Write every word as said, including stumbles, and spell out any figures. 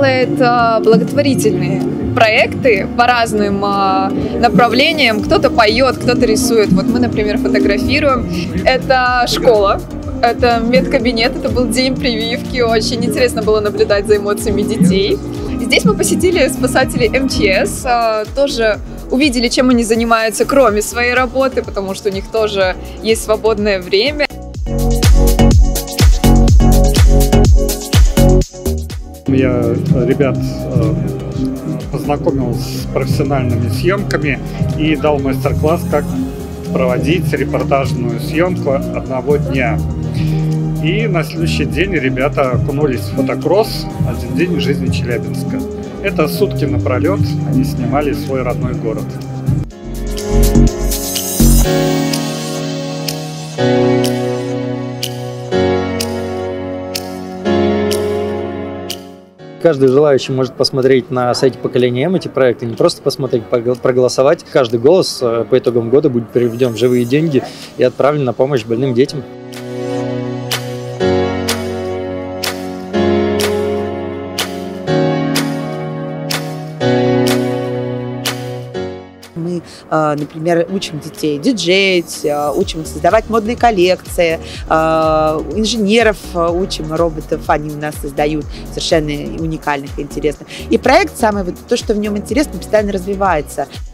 делает благотворительные проекты по разным направлениям. Кто-то поет, кто-то рисует. Вот мы, например, фотографируем. Это школа. Это медкабинет, это был день прививки, очень интересно было наблюдать за эмоциями детей. Здесь мы посетили спасателей эм че эс, тоже увидели, чем они занимаются, кроме своей работы, потому что у них тоже есть свободное время. Я ребят познакомил с профессиональными съемками и дал мастер-класс, как проводить репортажную съемку одного дня. И на следующий день ребята окунулись в фотокросс «Один день в жизни Челябинска». Это сутки напролет они снимали свой родной город. Каждый желающий может посмотреть на сайте Поколения М эти проекты, не просто посмотреть, проголосовать. Каждый голос по итогам года будет переведен в живые деньги и отправлен на помощь больным детям. Мы, например, учим детей диджеить, учим создавать модные коллекции, инженеров учим, роботов они у нас создают совершенно уникальных и интересных. И проект самый, вот то, что в нем интересно, постоянно развивается.